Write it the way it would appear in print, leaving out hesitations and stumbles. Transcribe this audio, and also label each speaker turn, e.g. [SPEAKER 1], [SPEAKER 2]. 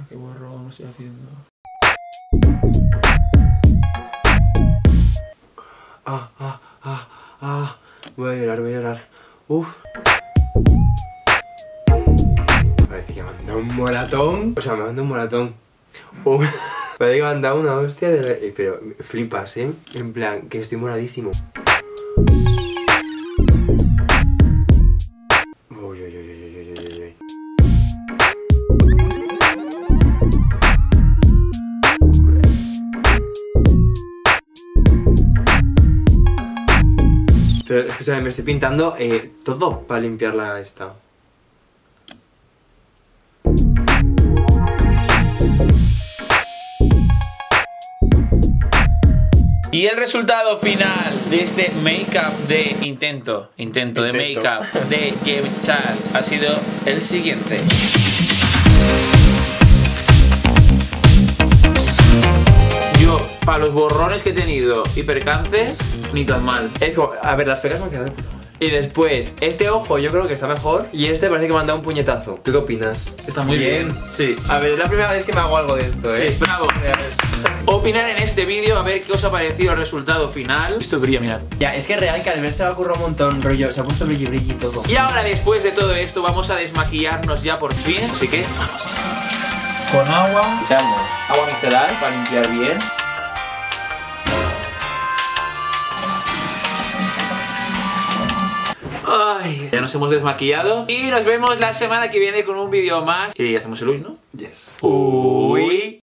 [SPEAKER 1] Qué borrón estoy haciendo.
[SPEAKER 2] Voy a llorar. Uf. Parece que me ha mandado un moratón. O sea, me ha mandado un moratón. Parece que me ha mandado una hostia de... Pero flipas, ¿eh? En plan, que estoy moradísimo. Uy. Pero escúchame, me estoy pintando todo para limpiarla esta.
[SPEAKER 1] Y el resultado final de este make-up de intento de make-up de James Charles ha sido el siguiente. Yo, para los borrones que he tenido y percances, ni tan mal.
[SPEAKER 2] Es como, a ver, las pecas me han quedado de puta madre. Y después, este ojo yo creo que está mejor. Y este parece que me han dado un puñetazo. ¿Tú qué opinas?
[SPEAKER 1] Está muy bien. Sí.
[SPEAKER 2] A ver, es la primera vez que me hago algo de esto,
[SPEAKER 1] Sí, bravo. Opinar en este vídeo, a ver qué os ha parecido el resultado final. Esto brilla, mirad.
[SPEAKER 2] Ya, es que es real que al ver se va a ocurrir un montón, rollo. Se ha puesto brilli y todo.
[SPEAKER 1] Y ahora, después de todo esto, vamos a desmaquillarnos ya por fin. Así que, vamos. Con agua, echamos agua micelar para limpiar bien. Ay, ya nos hemos desmaquillado y nos vemos la semana que viene con un vídeo más. Y hacemos el uy, ¿no?
[SPEAKER 2] Yes.
[SPEAKER 1] Uy.